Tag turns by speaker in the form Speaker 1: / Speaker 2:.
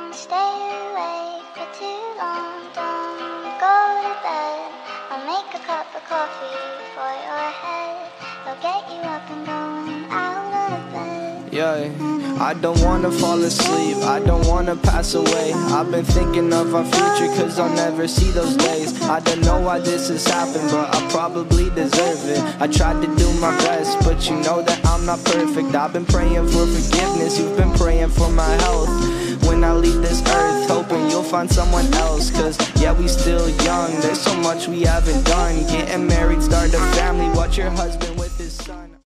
Speaker 1: Stay awake for too long, don't go to bed. I'll make a cup of coffee for your head. I'll get you up and going out of bed.
Speaker 2: Yeah, I don't wanna fall asleep, I don't wanna pass away. I've been thinking of our future cause I'll never see those days. I don't know why this has happened, but I probably deserve it. I tried to do my best, but you know that I'm not perfect. I've been praying for forgiveness, you've been praying for my health. When I leave this earth, hoping you'll find someone else. Cause yeah, we still young, there's so much we haven't done. Getting married, start a family, watch your husband with